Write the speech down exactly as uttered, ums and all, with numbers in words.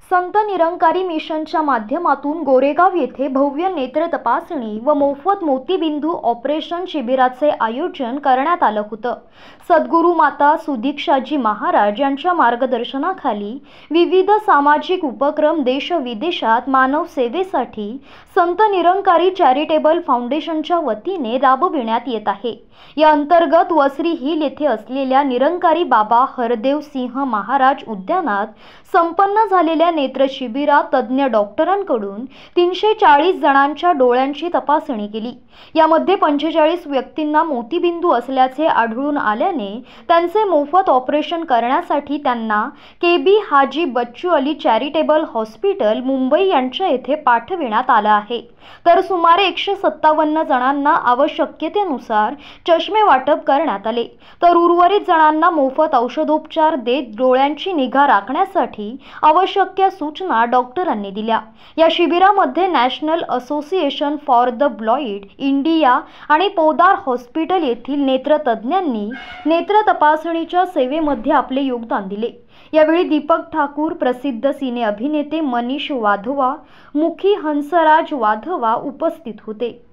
संत निरंकारी मिशनच्या माध्यमातून गोरेगाव येथे भव्य नेत्र तपासणी व मोफत मोतीबिंदू ऑपरेशन शिबिराचे आयोजन करण्यात आलं होतं। सद्गुरू माता सुदीक्षाजी महाराज यांच्या मार्गदर्शनाखाली विविध सामाजिक उपक्रम देश विदेशात मानव सेवेसाठी संत निरंकारी चॅरिटेबल फाउंडेशनच्या वतीने राबविण्यात येत आहे। या अंतर्गत वसरी हिल येथे असलेल्या निरंकारी बाबा हरदेव सिंह महाराज उद्यानात संपन्न झालेल्या नेत्र शिबिरात तज्ञ डॉक्टरांकडून तीनशे चाळीस जणांच्या डोळ्यांची तपासणी केली। यामध्ये पंचेचाळीस व्यक्तींना मोतीबिंदू असल्याचे आढळून आल्याने त्यांचे मोफत ऑपरेशन करण्यासाठी त्यांना K B Haji Bachchu Ali charitable hospital Mumbai यांच्या येथे पाठविण्यात आलं आहे। तर सुमारे एकशे सत्तावन्न जणांना आवश्यकतेनुसार चष्मे वाटप करण्यात आले, तर उर्वरित जणांना मोफत औषधोपचार देत डोळ्यांची निगा राखण्यासाठी आवश्यक सूचना डॉक्टरांनी दिल्या। या शिबिरामध्ये National Association for the Blind India आणि पोदार हॉस्पिटल येथील नेत्रतज्ञांनी नेत्र तपासणीच्या सेवेमध्ये आपले योगदान दिले। यावेळी दीपक ठाकूर, प्रसिद्ध सिने अभिनेते मनीष वाधवा, मुखी हंसराज वाधवा उपस्थित होते।